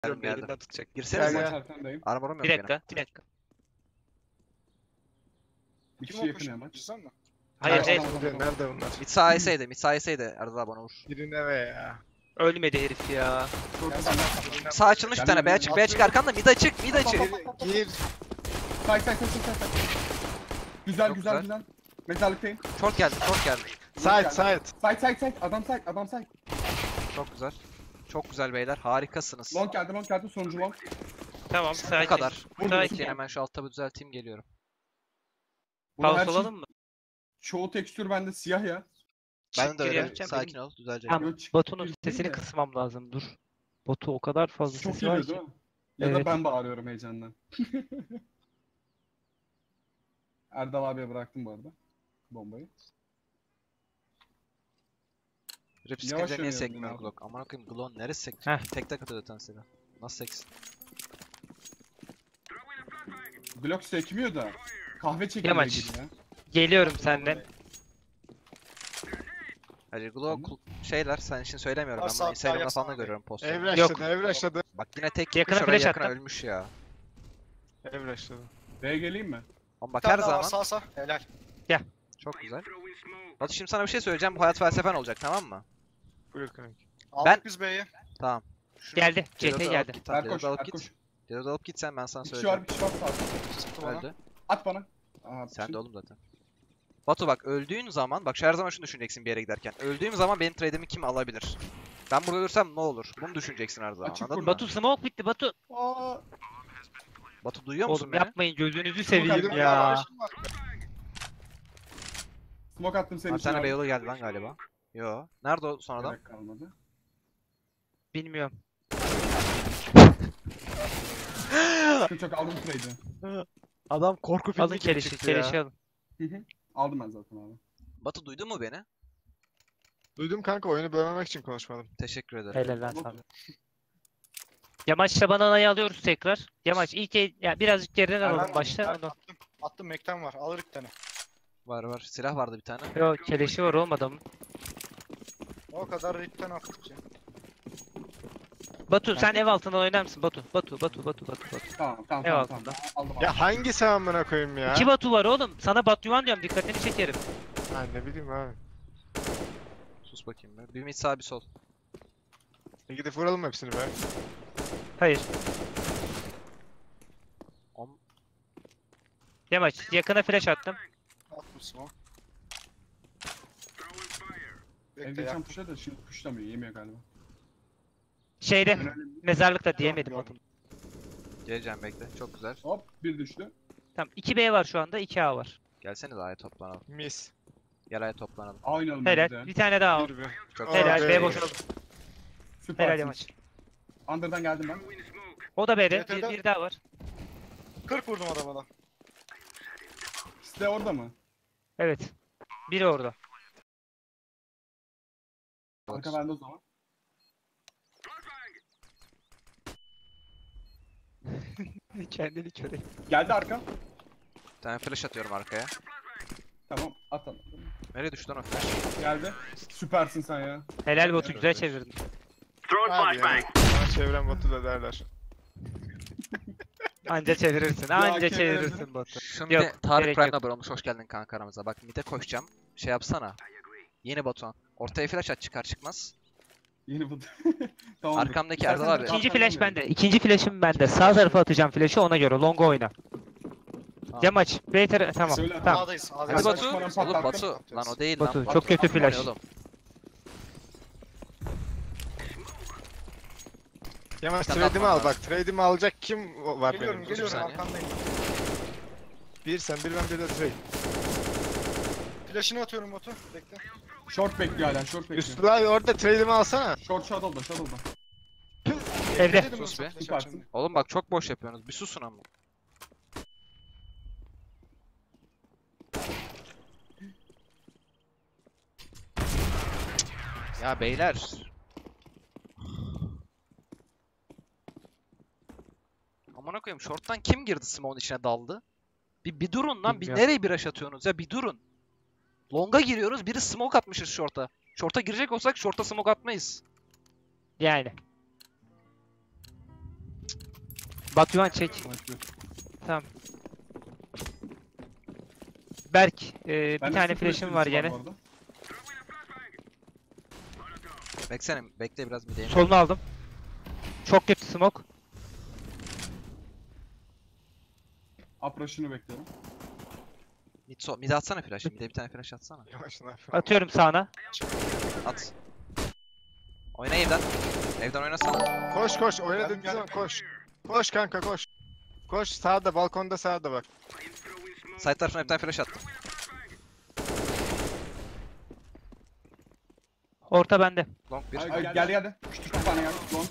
Geldim. Elinden tutacak. Gel, Girsenize. gel. Arkandayım. Armorum yok Bir benim. dakika, bir dakika. Bir Kim kişi yakın ya okumuş? maç. Güzel mi? Hayır, Tamam, hayır. tamam. Nerede bunlar? Mid sağ eseydi. Mid sağ eseydi. Erdal bana vur. Birine ve ya. Ölmedi herif ya. Çok Gel, Sağ açılmış bir tane. B açık. B açık arkanda. Mid açık. Mid açık. Gir. Say. Güzel Çok güzel güzel. güzel. Mezarlıktayım. Short geldi. Short geldi. Side. Say. Adam say. Çok güzel. Çok güzel beyler. Harikasınız. Long geldi sonuncu long. Tamam, Bu sakin. kadar. Burada Bekleyin hemen şu alt tabı düzelteyim geliyorum. Bunu her Pause şey, olalım mı? çoğu tekstür bende siyah ya. Ben Çık, de öyle. yapacağım. Sakin ol. Düzelecek. Tamam, Yok, çık- Batu'nun değil sesini de. kısmam lazım. Dur. Batu o kadar fazla Çok sesi var geliyor ki. değil mi? Ya da Evet. ben bağırıyorum heyecandan. Erdal abiye bıraktım bu arada. Bombayı. Rip Yavaş sıkınca niye oynayalım sekmiyor yine abi. Glock? Aman okuyayım Glock neresi sekmiyor? Heh. Tek tek atıyor zaten seni. Nasıl seksin? Glock sekmiyor da. Kahve çekiliyor Yamaç. gibi ya. Geliyorum senden. Hayır Glock şeyler sen için söylemiyorum. Ben Varsa bunu hatta Instagram'da yapsana falan da be. görüyorum postları. Ev rushladı. Bak yine tek Yakına gitmiş oraya flash yakına attım. ölmüş ya. Ev rushladı. B'ye geleyim mi? Ama bak her zaman Sağ. Helal. çok güzel. Batu şimdi sana bir şey söyleyeceğim. Bu hayat felsefen olacak tamam mı? Buyur kanka. Aldık biz B'yi. Tamam. Geldi. Celo'da CT alıp geldi. git, tamam, Erkoş, Celo'da alıp Erkoş. git. Celo'da alıp git sen ben sana Bir kişi söyleyeceğim. var, bir kişi var sağ. Çıktı bana. Öldü. At bana. Aha, Sen de oğlum zaten. Batu bak öldüğün zaman bak şu her zaman şunu düşüneceksin bir yere giderken. Öldüğüm zaman benim trade'imi kim alabilir? Ben burada ölürsem ne olur? Bunu düşüneceksin her zaman. Açık Anladın mı? Batu smoke bitti Batu. Aa, Batu duyuyor musun Oğlum beni? yapmayın gözünüzü seveyim geldi. ya. smoke attım senin Bir için. tane abi. Beyoğlu geldi lan galiba. Yo. Nerede o son adam? Gerek kalmadı. Bilmiyorum. Sıkıntı çok aldım trade'i. Adam korku filmi Alın gibi keleşi, çıktı ya. keleşi alın. Aldım ben zaten abi. Batu duydun mu beni? Duydum kanka, oyunu bölmemek için konuşmadım. Teşekkür ederim. Helal lan sana. Yamaç'la bananayı alıyoruz tekrar. Yamaç ya birazcık geriden alalım başta. Ondan- Attım Mekten var. Alır bir tane. Var var. Silah vardı bir tane. Yo keleşi var oğlum adamın. O kadar Rick'ten attık ya. Batu sen ev altından oynar mısın? Batu. Tamam Ev altında. Aldım. Ya hangisi amına koyayım ya? İki Batu var oğlum. Sana Batuhan diyorum dikkatini çekerim. Ha, ne bileyim abi. Sus bakayım be. Bir mid sağ bir sol. Gidip vuralım hepsini be. Hayır. Om- Yamaç yakına flash attım. Attım smoke. Ev Ev geçen puşa da şimdi puşlamıyor. Yemiyor galiba. Şeyde Önemli. mezarlıkta diyemedim Yok, adını. Geleceğim bekle. Çok güzel. Hop bir düştü. Tamam 2B var şu anda 2A var. Gelsene de A'ya toplanalım. Mis. Gel A'ya toplanalım. Aynı Helal. Bir tane daha al. Bir be. Çok Aa, Helal. B. B boş oldu. Süper. Helal Yamaç. Under'dan geldim ben. O da B'de. CT'de Bir daha var. 40 vurdum adama da. Site orada mı? Evet. Biri orada. Arka bende o zaman. Kendini köre. Geldi arka. Bir tane flash atıyorum arkaya. Tamam atalım. Nereye düştü lan o flash? Geldi. Süpersin sen ya. Helal Batu güzel çevirdin. Abi ya. Bana çevrem Batu da derler. Anca çevirirsin. Ya, Anca kenarda. çevirirsin Batu. Şimdi Yok, Tarık gerek Prime'la yok. abone olmuş. Hoş geldin kanka aramıza. Bak mid'e koşacağım. Şey yapsana. Yeni Batuhan. Ortaya flash at çıkar çıkmaz. Yeni bu. Tamam. Arkamdaki Erdal abi. İkinci flash bende. İkinci flash'ım bende. Sağ tarafa atacağım flash'ı ona göre. Longa oyna. Tamam. Yamaç. B tarafı. Tamam. Söyle. Tamam. A'dayız. Hadi Batu. Saçmadan Oğlum patlattım. Batu. Lan o değil Batu, lan. çok kötü Batu, flash. oğlum. Yamaç Sen trade'imi atma al abi. bak. Trade'imi alacak kim var Geliyorum benim? geliyorum saniye. arkandayım. Bir sen, bir ben, bir de trade. Flash'ını atıyorum Batu. Bekle. Short bekliyor hala. Short bekliyor. Üstü abi orada trade'imi alsana. Short shadow'da shadow'da. Evde. Sus be. Süpersin. Oğlum bak çok boş yapıyorsunuz. Bir susun ama. Ya beyler. Amına koyayım short'tan kim girdi smoke'un içine daldı? Bir durun lan. Bir Bilmiyorum. nereye bir rush atıyorsunuz ya bir durun. Long'a giriyoruz. Biri smoke atmışız short'a. Short'a girecek olsak short'a smoke atmayız. Yani. Batuhan çek. Sniper. Tamam. Berk, bir Bende tane sıfır flash'ım var esprisi gene. bu arada. Beklesene, bekle biraz mideyim. Solunu aldım. Çok kötü smoke. Approach'ını bekliyorum. Mid atsana flash. Mid'e bir tane flash atsana. Yavaş lan. Atıyorum sağına. At. Oyna evden. Evden oynasana. Koş koş oyna Geldim, dediğin geldim. zaman koş. Koş kanka koş. Koş sağda balkonda sağda bak. Side tarafına bir tane flash attım. Orta bende. Long bir. Ay, geldi. Küçük bir tane geldi. Long.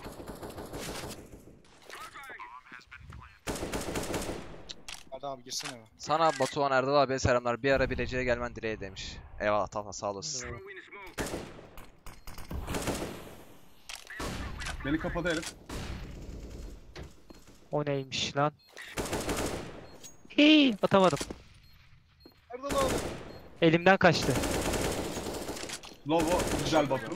Hadi abi girsene be. Sana Batuhan Erdal abiye selamlar. Bir ara Bilecik'e gelmen dileği demiş. Eyvallah Talha, sağ olasın. Beni kapadı herif. O neymiş lan? Hii, atamadım. Erdal abi. Elimden kaçtı. Lovo güzel Batu.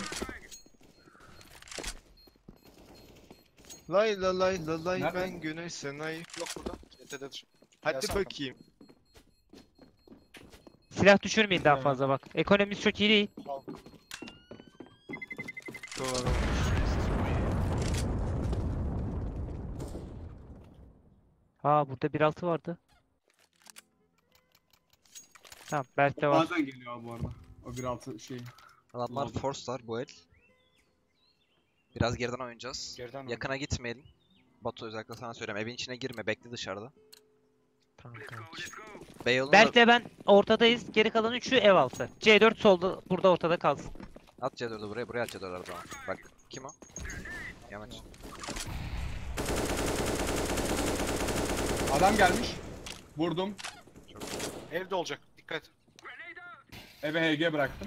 Lay la lay la lay Nerede? ben güneş sen ay. Yok burada. CT'dedir. Hadi Gelsene. bakayım. Silah düşürmeyin daha Evet. fazla bak. Ekonomimiz çok iyi değil. Doğru. Ha burada 1.6 vardı. Tamam Berk'te var. Bazen geliyor abi bu arada. O 1.6 şey. Adamlar Oldu. force'lar bu el. Biraz geriden oynayacağız. Geriden Yakına gitmeyelim. Batu özellikle sana söylüyorum. Evin içine girme, bekle dışarıda. Tamam kanki. Beyoğlu'na Berk'le ben ortadayız. Geri kalan üçü ev altı. C4 solda burada ortada kalsın. at C4'ü buraya, buraya at C4'ü o zaman. Bak, kim o? Yamaç. Adam gelmiş. Vurdum. Evde olacak. Dikkat. Eve HG bıraktım.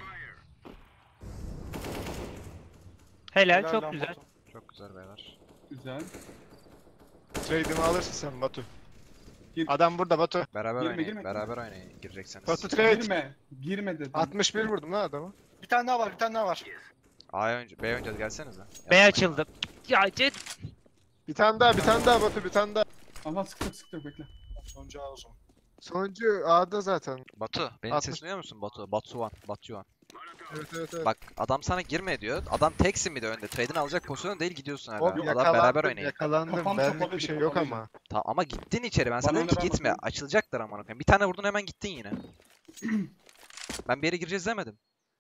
Helal, Helal çok lan güzel. Batu. Çok güzel beyler. Güzel. Trade'imi alırsın sen Batu. Gir. Adam burada Batu. Beraber Girme, oynayın, girme. beraber oynayın girecekseniz. Batu trade. Girme. Girme dedim. 61 vurdum lan adamı. Bir tane daha var. Bir tane daha var. B oynayacağız, gelsenize. B açıldı. Ya C Bir tane daha bir tane daha Batu bir tane daha. Aha sıktı bekle. Sonuncu A o zaman. Sonuncu A'da zaten. Batu, benim 60. sesini duyuyor musun Batu? Batuhan. Evet evet evet. Bak, adam sana girme diyor. Adam teksin bir de önde. Trade'ini alacak pozisyon değil, gidiyorsun hala. Hop, Adam yakalandım, beraber oynayın. Yakalandım. Kafam Benlik kapalıydı, bir şey yok kapalıydı. ama. Ama gittin içeri. Ben sana Bana dedim ki ne, ben gitme. bakayım. Açılacaklar amına koyayım. Bir tane vurdun, hemen gittin yine. Ben bir yere gireceğiz demedim.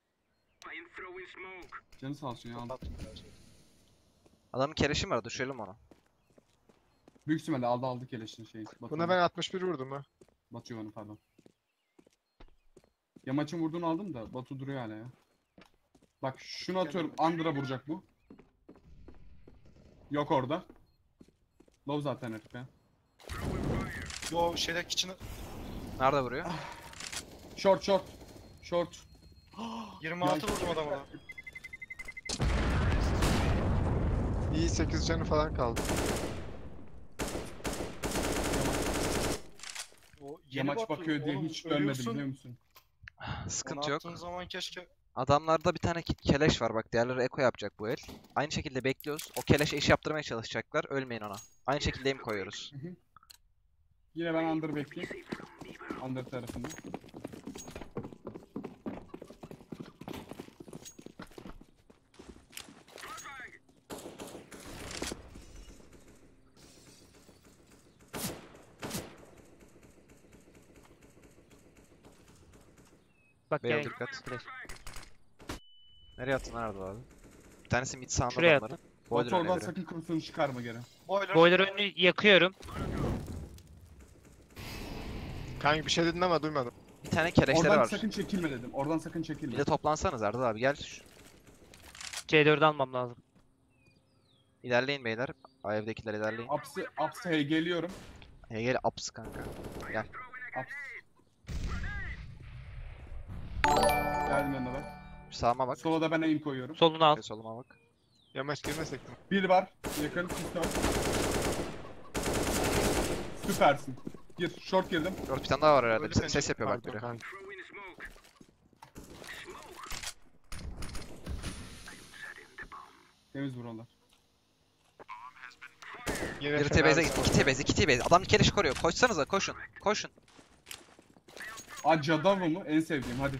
Canı sağ olsun ya. Kapattım biraz. Adamın keleşi var, düşürelim onu. Büyük ihtimalle aldı keleşini şey. Buna ben 61 vurdum ha. Batu Yuvan'ı pardon. Yamaç'ın vurduğunu aldım da Batu duruyor hala ya. Bak şunu atıyorum. Under'a vuracak bu. Yok orada. Low zaten herif ya. Yo şeyde kitchen'ı Nerede vuruyor? Short. 26 vurdum adamına. İyi 8 canı falan kaldı. O yeni Yamaç Batu, bakıyor diye oğlum, hiç dönmedi ölüyorsun. biliyor musun? Sıkıntı Onu yok. attığın zaman keşke Adamlarda bir tane keleş var bak. Diğerleri eko yapacak bu el. Aynı şekilde bekliyoruz. O keleşe iş yaptırmaya çalışacaklar. Ölmeyin ona. Aynı şekilde aim koyuyoruz. Yine ben Under bekleyeyim. Under tarafında. bak Beyoğlu gene dikkat. Nereye attın, nerede abi? Bir tanesi mid sağında Şuraya adamların. Boiler Batu oradan öneri. sakın kurşunu çıkarma geri. boiler. boiler önünü yakıyorum. Kanka bir şey dedin ama duymadım. Bir tane keleşleri Oradan var. sakın çekilme dedim. Oradan sakın Bir çekilme. de toplansanız Erdal abi gel. C4'ü almam lazım. İlerleyin beyler. Evdekiler ilerleyin. Ups'ı geliyorum. Gel ups kanka. Gel. Ups. Geldim yanına bak. Sağıma bak. Sola da ben aim koyuyorum. Solunu al. Ve soluma bak. Yamaç girmesek mi? Bir var. Yakın. Pistol. Süpersin. Gir. Short girdim. Dört bir tane daha var herhalde. Öyle Bir bence. ses yapıyor bak Pardon biri. kanka. Temiz buralar. Yine Biri fena T-base'e bir gitti. 2 T-base, 2 T-base. Adam keleş koruyor. Koşsanıza, koşun. Koşun. Acadavo mu? En sevdiğim hadi.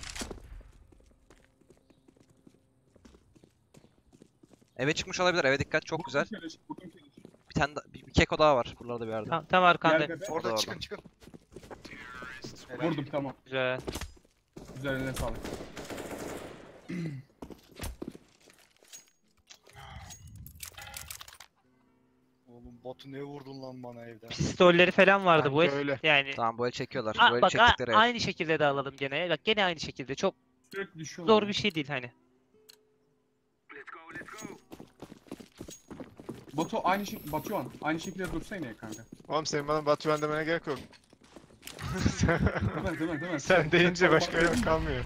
Eve çıkmış olabilir. Eve dikkat. Çok güzel. Vurdum keleş. Bir tane bir keko daha var buralarda bir yerde. Tam arkanda. Gel bebe. Orada Orada. çıkın çıkın. Helal. Vurdum tamam. Güzel. Güzel eline sağlık. Oğlum botu ne vurdun lan bana evden. Pistolleri falan vardı bu Bence el. öyle. Yani. Tamam bu el çekiyorlar. Aa, Bu el bak çektikleri el. aynı şekilde de alalım gene. Bak gene aynı şekilde. Çok Sürekli düşüyorlar. zor bir şey değil hani. Batu aynı şekilde Batuhan aynı şekilde dursa yine kanka. Oğlum senin bana Batuhan demene gerek yok. Değil mi? Sen deyince başka yer kalmıyor.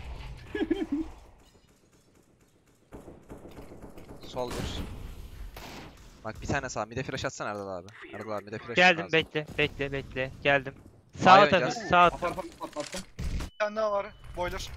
Sol bir. Bak bir tane sağ. Mide flash atsana Erdal abi. Erdal abi mide flash Geldim lazım. bekle. Geldim. Sağ Ay, at abi. oynayacağız. Sağ at. Apar patlattım. Bir tane daha var. Boiler.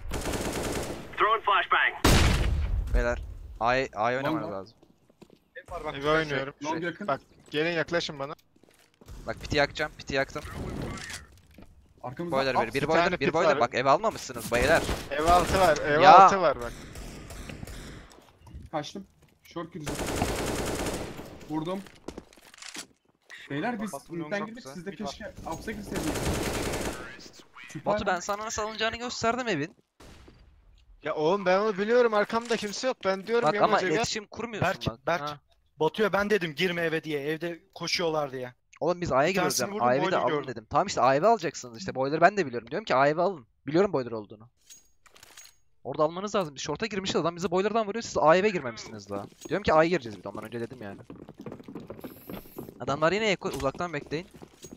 Beyler. Ay oynamanız Vallahi. lazım. Ev var bak. Eve oynuyorum. Long yakın. Bak gelin yaklaşın bana. Bak piti yakacağım. Piti yaktım. Arkamızda. Boiler At. biri. Biri bir boiler. tane Biri pit boiler. var. Bak ev almamışsınız beyler. Ev altı var. Ev Ya. altı var bak. Kaçtım. Short gireceğim. Vurdum. Beyler biz Batu midden çok girdik güzel. siz de Mid var. keşke ups'a girseydiniz. Süper. Batu ben sana nasıl alınacağını gösterdim evin. Ya oğlum ben onu biliyorum. Arkamda kimse yok. Ben diyorum Bak ama yamacı gel. iletişim kurmuyorsun bak. Berk. Ha. Batu'ya ben dedim girme eve diye. Evde koşuyorlar diye. Oğlum biz A'ya Bir giriyoruz tanesini diyorum. vurdum, A'yı da boiler alın gördüm. dedim. Tamam işte A'yı alacaksınız işte. Boiler'ı ben de biliyorum. Diyorum ki A'yı alın. Biliyorum boiler olduğunu. Orada almanız lazım. Biz short'a girmişiz adam bizi boiler'dan vuruyor. Siz A'ya girmemişsiniz daha. Diyorum ki A'ya gireceğiz bir de ondan önce dedim yani. Adamlar yine eko uzaktan bekleyin.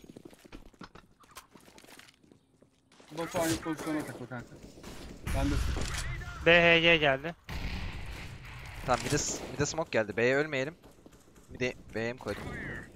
Batu aynı pozisyona takıl kanka. Ben de BHG geldi. Tamam bir de smoke geldi. B'ye ölmeyelim. Bir de B'ye mi koydum?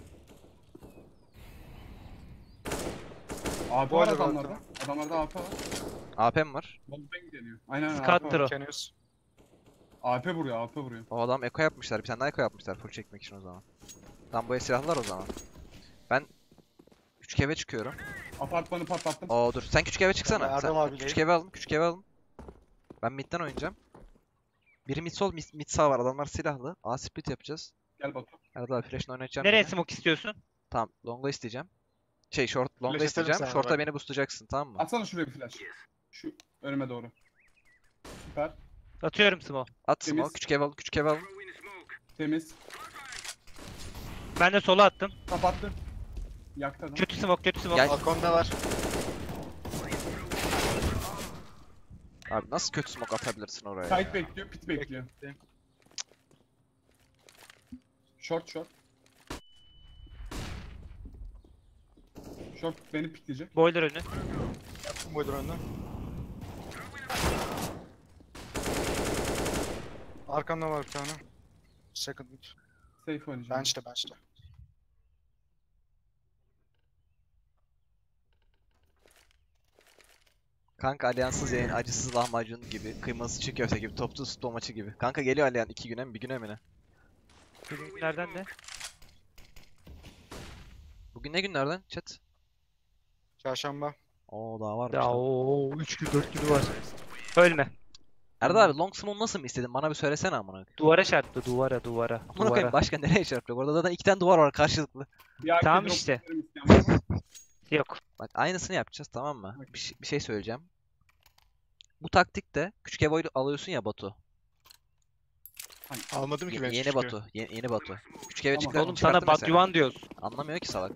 AP Bu var arada adamlarda. Adamlarda AP var. AP'm var. Bombang deniyor. Aynen AP Scott'tır var. o. Keniyoruz. AP vuruyor, AP vuruyor. O adam eko yapmışlar. Bir tane daha eko yapmışlar full çekmek için o zaman. Tam bu silahlar o zaman. Ben küçük eve çıkıyorum. Apartmanı patlattım. Oo dur. Sen küçük eve çıksana. Ben Sen Erdal abiyleyim. küçük eve alın. Küçük eve alın. Ben midden oynayacağım. Biri mid sol, mid sağ var. Adamlar silahlı. A split yapacağız. Gel Batu. Erdal abi flash'ını oynatacağım. Nereye beni. smoke istiyorsun? Tamam. Long'a isteyeceğim. Long'a Flash atarım isteyeceğim. sana Short'a bak. beni boostlayacaksın tamam mı? Atsana şuraya bir flash. Şu önüme doğru. Süper. Atıyorum smoke. At Temiz. smoke. Küçük ev alın. Küçük ev alın. Temiz. Ben de sola attım. Kapattı. Yaktı adam. Kötü smoke. Gel. Balkonda var. Abi nasıl kötü smoke atabilirsin oraya? Side bekliyor, pit bekliyor. Short. Short beni pikleyecek. Boiler önü. Yaptım boiler önüne. Arkamda var bir tane. Second mid. Safe oynayacağım. Bench'te. Kanka Alyansız yayın acısız lahmacun gibi, kıymasız çiğ köfte gibi, topsuz futbol maçı gibi. Kanka geliyor Alyan 2 güne mi 1 güne mi ne? Bugünlerden de. Bugün ne günlerden chat? Çarşamba. Oo daha varmış Ya lan. ooo 3 gün 4 günü var. Ölme. Erdal abi long smoke nasıl mı istedin? Bana bir söylesene amına koyayım. Duvara çarptı. Duvara. Amına koyayım Duvara. başka nereye çarpacak? Orada zaten 2 tane duvar var karşılıklı. Bir arka Tamam drop işte. isterim isteyen var mı? Yok. Bak aynısını yapacağız tamam mı? Bir şey söyleyeceğim. Bu taktikte küçük ev alıyorsun ya Batu. Almadım ki ben Yeni küçük evi. Batu. Yeni Batu. Küçük eve Tamam. çıkar. Oğlum sana Batyuan diyoruz. Anlamıyor ki salak.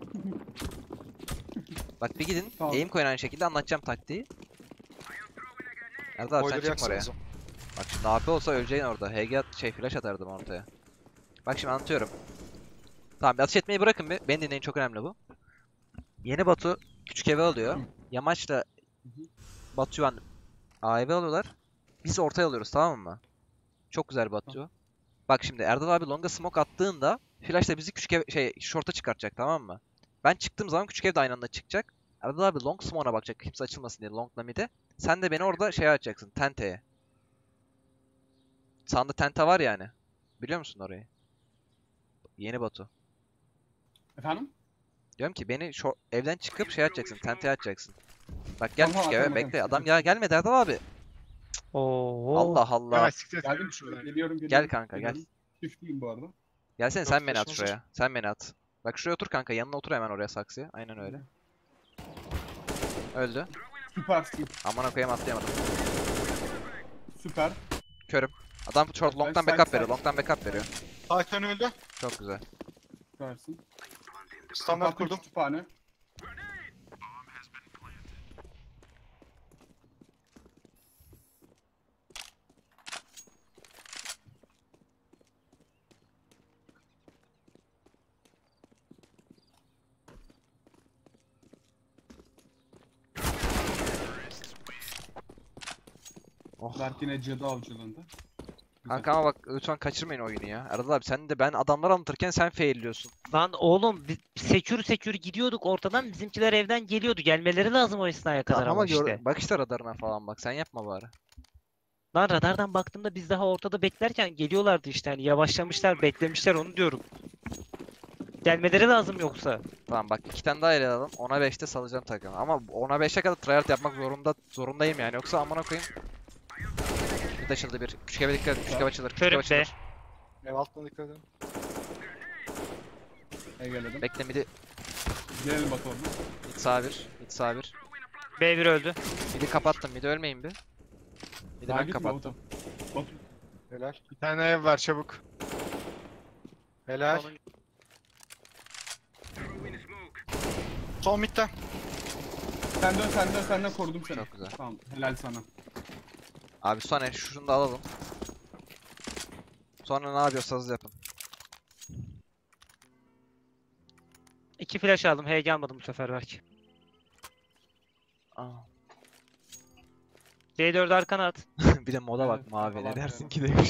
Bak bir gidin. Tamam. Aim koyun aynı şekilde anlatacağım taktiği. Erdal abi sen Boiler'ı çıkma oraya. yaksanız. Bak şimdi AP olsa öleceğin orada. HG flash atardım ortaya. Bak şimdi anlatıyorum. Tamam bir atış etmeyi bırakın bir. Beni dinleyin çok önemli bu. Yeni Batu küçük eve alıyor. Yamaç'la Batuhan A eve alıyorlar. Biz ortaya alıyoruz tamam mı? Çok güzel Batu. Bak şimdi Erdal abi longa smoke attığında flash'la bizi küçük ev, short'a çıkartacak tamam mı? Ben çıktığım zaman küçük ev de aynı anda çıkacak. Erdal abi long smoke'a bakacak kimse açılmasın diye long'la mid'e. Sen de beni orada şeye açacaksın tente'ye. Sağında tente var yani. Biliyor musun orayı? Yeni Batu. Efendim? Diyorum ki beni şu evden çıkıp şey atacaksın, tente atacaksın. Bak gel Tamam, küçük eve atarım, bekle. atarım. Adam ya gelmedi Erdal abi. Oo. Allah Allah. Yavaş siktir. Geldim. Şuradan. Geliyorum. Gel kanka gel. geliyorum. Çiftiyim bu arada. Gelsene Dört sen beni at flash'ımız var. şuraya. Sen beni at. Bak şuraya otur kanka. Yanına otur hemen oraya saksıya. Aynen öyle. Öldü. Süpersin. Aman koyayım atlayamadım. Süper. Körüm. Adam short Side, long'dan side, backup side. veriyor. Long'dan backup veriyor. Titan öldü. Çok güzel. Süpersin. Standart Kapattım kurdum. kütüphane. Oh. Berk yine cadı avcılığında. Güzel. Kanka ama bak lütfen kaçırmayın oyunu ya. Erdal abi sen de ben adamları anlatırken sen failliyorsun. Lan oğlum biz sekür gidiyorduk ortadan, bizimkiler evden geliyordu. Gelmeleri lazım o esnaya kadar Tamam ama ama işte. bak işte radarına falan bak. Sen yapma bari. Lan radardan baktığımda biz daha ortada beklerken geliyorlardı işte, hani yavaşlamışlar, beklemişler, onu diyorum. Gelmeleri lazım yoksa. Tamam bak 2 tane daha ele alalım. 10'a 5'te salacağım takımı. Ama 10'a 5'e kadar tryhard yapmak zorundayım yani. Yoksa amına koyayım. Bir de açıldı bir. Küçük eve dikkat et. Küçük ev açılır. Küçük ev Körüm be. açılır. Ev altına dikkat edin. Gelelim. Bekle midi. Gelelim bak orada. Mid sağ bir. Mid sağ bir. B1 öldü. Midi kapattım. Midi ölmeyin bir. Midi Daha ben gitme kapattım. Batu. Helal. Bir tane ev var çabuk. Helal. Son midden. Senden korudum seni. Çok güzel. Tamam, helal sana. Abi sonra şunu da alalım. Sonra ne yapıyorsanız yapın. 2 flash aldım. HG almadım bu sefer belki. Aa. C4 arkana at. Bir de moda bak Evet, mavi. Ne moda dersin bak ki demiş.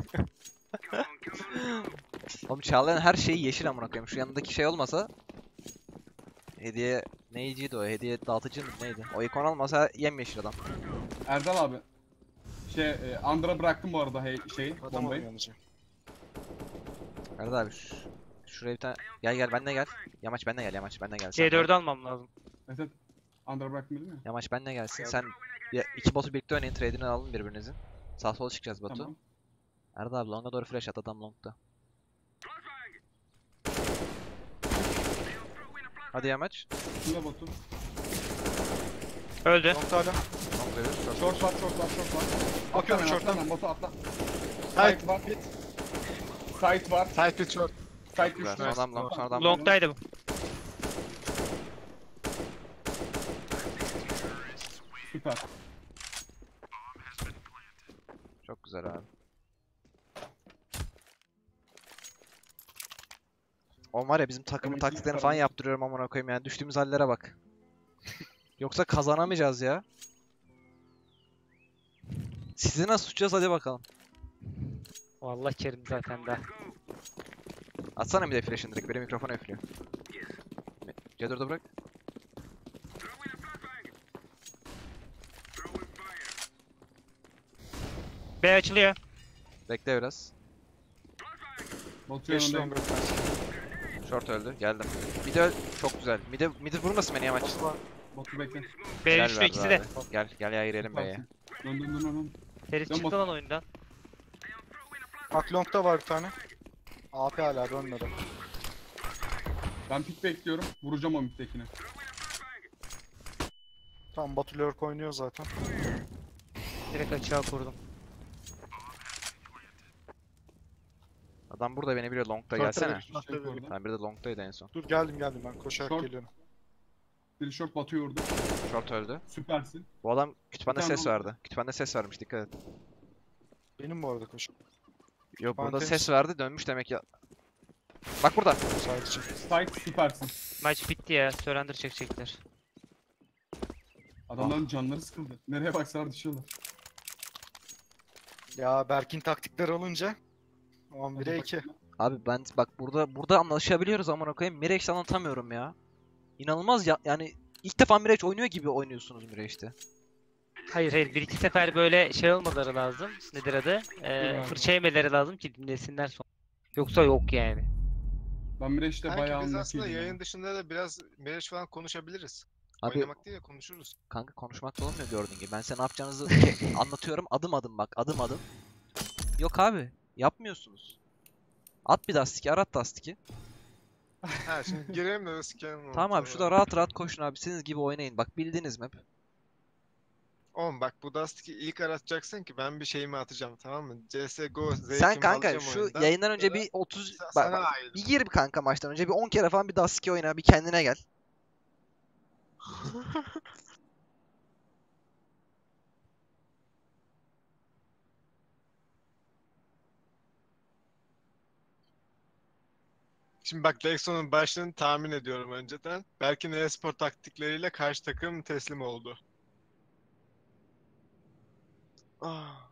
Oğlum Çağlayan her şeyi yeşil amına koyayım. Şu yanındaki şey olmasa hediye neyiciydi o? Hediye dağıtıcı mı neydi? O ikon olmasa yemyeşil adam. Erdal abi. Andra bıraktım bu arada Atamadım bombayı. yalnızca. Erdal abi şuraya bir tane gel benle gel. Yamaç benle gel Yamaç benle gel. Sen C4'ü almam lazım. Evet. Andra bıraktım dedim ya. Yamaç benle gelsin. Sen iki botu birlikte oynayın. Trade'ini alın birbirinizin. Sağ sola çıkacağız Batu. Tamam. Erdal abi longa doğru flash at adam longda. Hadi Yamaç. Şurada Batu. Öldü. Nokta hala. Longda bir. Short var. Bakıyorum Atla short'tan. hemen, Batu atla. Side. Site var. Site var. Side pit short. Site Güzel. düştü. Son adam long, son adam long. Long'daydı bu. Süper. Çok güzel abi. O var ya bizim takımın Benim taktiklerini ilk falan param. yaptırıyorum amına koyayım yani düştüğümüz hallere bak. Yoksa kazanamayacağız ya. Sizi nasıl tutacağız hadi bakalım. Vallahi Kerim zaten de. Atsana bir de flash'ını direkt benim mikrofonu üflüyor. C4'ü bırak. B açılıyor. Bekle biraz. Batu Geçti yanındayım. longa. Short öldü. Geldim. Mid öl. Çok güzel. Mid vurmasın beni Yamaç. Batu bekle. B Helal düştü verdi ikisi de. abi. Gel ya girelim B'ye. Süpersin. Dön. Herif Dön çıktı bak- lan oyundan. Bak long'da var bir tane. AP hala dönmedi. Ben pik bekliyorum. Vuracağım o mid'dekini. Tamam Batu lurk oynuyor zaten. Direkt açığa kurdum. Adam burada beni biliyor long'da Short'a gelsene. bir- short'a bir- orada. Ben bir de long'daydı en son. Dur geldim ben koşarak Short. geliyorum. Bir short Batu'yu vurdu. Short öldü. Süpersin. Bu adam kütüphanede Bir tane ses long- verdi. Kütüphanede ses vermiş dikkat et. Benim bu arada koşu. Yok burada Fantezi. ses verdi dönmüş demek ya. Bak burada. Sadece. Site süpersin. Maç bitti ya. Surrender çekecekler. Adamların canları sıkıldı. Nereye baksalar düşüyorlar. Ya Berk'in taktikleri olunca 11'e 2. Abi ben bak burada anlaşabiliyoruz amına koyayım. Mirex'te anlatamıyorum ya. İnanılmaz ya yani ilk defa Mirex oynuyor gibi oynuyorsunuz Mirex'te. Hayır bir iki sefer böyle şey olmaları lazım. Nedir adı? abi. Fırça yemeleri lazım ki dinlesinler sonra. Yoksa yok yani. Ben Mirage'de Kanki bayağı biz aslında anlatıyordum. yayın dışında da biraz Mirage falan konuşabiliriz. Abi Oynamak değil de konuşuruz. kanka konuşmak da olmuyor gördüğün gibi. Ben size ne yapacağınızı anlatıyorum adım adım bak adım adım. Yok abi yapmıyorsunuz. At bir Dust'iki arat Dust'iki. Ha şimdi girelim de sikelim. Tamam abi şurada rahat rahat koşun abi. Siziniz gibi oynayın. Bak bildiğiniz map. Oğlum bak bu Dust'ı ilk aratacaksın ki ben bir şeyimi atacağım, tamam mı? CSGO Sen zevkimi kanka alacağım şu oyundan. yayından önce bir 30 bak, Sana bak, ait. bir gir bir kanka maçtan önce bir 10 kere falan bir Dust 2 oyna bir kendine gel. Şimdi bak Lexon'un başlığını tahmin ediyorum önceden. Belki e-spor taktikleriyle karşı takım teslim oldu. Ah.